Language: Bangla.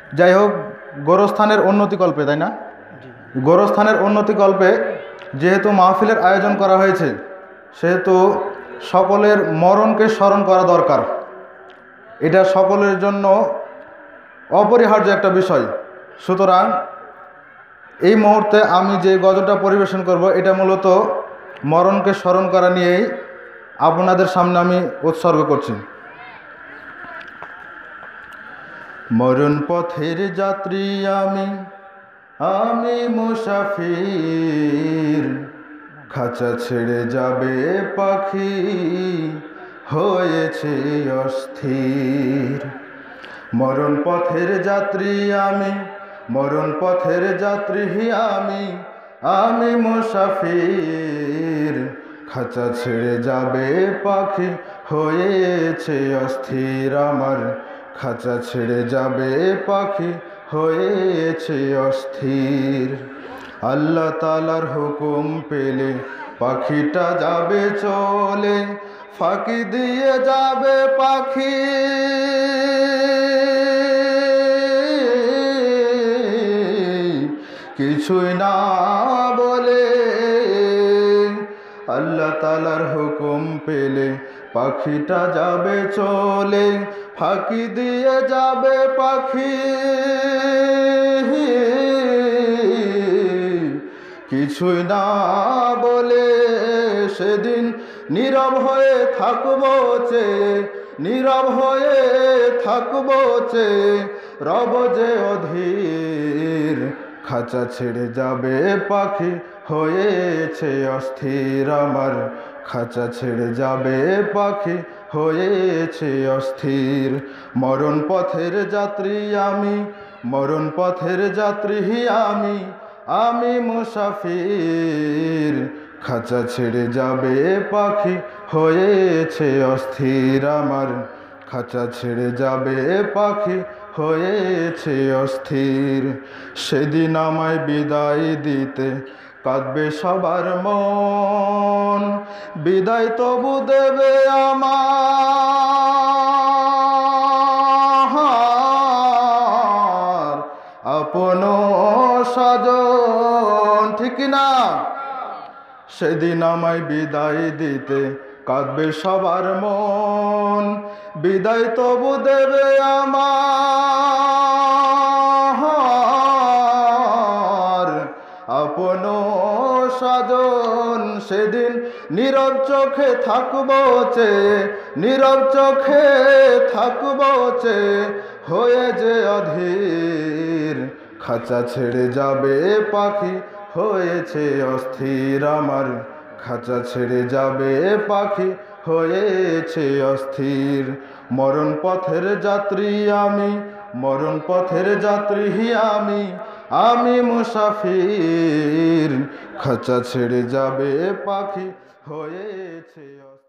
যাই হোক, গোরস্থানের উন্নতিকল্পে, তাই না? গোরস্থানের উন্নতিকল্পে যেহেতু মাহফিলের আয়োজন করা হয়েছে, সেহেতু সকলের মরণকে স্মরণ করা দরকার। এটা সকলের জন্য অপরিহার্য একটা বিষয়। সুতরাং এই মুহূর্তে আমি যে গজলটা পরিবেশন করব, এটা মূলত মরণকে স্মরণ করা নিয়েই আপনাদের সামনে আমি উৎসর্গ করছি। মরণ পথের যাত্রী আমি, আমি মুসাফির, খাঁচা ছেড়ে যাবে পাখি হয়েছে অস্থির। মরণ পথের যাত্রী আমি, মরণ পথের যাত্রী আমি, আমি মুসাফির, খাঁচা ছেড়ে যাবে পাখি হয়েছে অস্থির। আমার খাঁচা ছেড়ে যাবে পাখি হয়েছে অস্থির। আল্লাহ তাআলার হুকুম পেলে পাখিটা যাবে চলে, ফাঁকি দিয়ে যাবে পাখি, কিছুই না বলে। আল্লাহ তাআলার হুকুম পেলে পাখিটা যাবে চলে, ফাঁকি দিয়ে যাবে পাখি, কিছুই না বলে। সেদিন নীরব হয়ে থাকবো চেয়ে, নীরব হয়ে থাকবো চেয়ে, রব যে অধীর। খাঁচা ছেড়ে যাবে পাখি হয়েছে অস্থির। আমার খাঁচা ছেড়ে যাবে পাখি হয়েছে অস্থির। মরণ পথের যাত্রী আমি, মরণ পথের যাত্রী আমি, আমি মুসাফির, খাঁচা ছেড়ে যাবে পাখি হয়েছে অস্থির। আমার খাঁচা ছেড়ে যাবে পাখি হয়েছে অস্থির। সেদিন আমায় বিদায় দিতে কাঁদবে সবার মন, বিদায় তবু দেবে আমার আপন স্বজন, ঠিক না? সেদিন আমায় বিদায় দিতে কাঁদবে সবার মন, বিদায় তবু দেবে আমার আপন স্বজন। সেদিন নীরব চোখে থাকবো চেয়ে, নীরব চোখে থাকবো চেয়ে, হয়ে যে অধীর। খাঁচা ছেড়ে যাবে পাখি হয়েছে অস্থির। আমার খাঁচা ছেড়ে যাবে পাখি হয়েছে অস্থির। মরণ পথের যাত্রী আমি, মরণ পথের যাত্রী আমি, আমি মুসাফির, খাঁচা ছেড়ে যাবে পাখি হয়েছে অস্থির।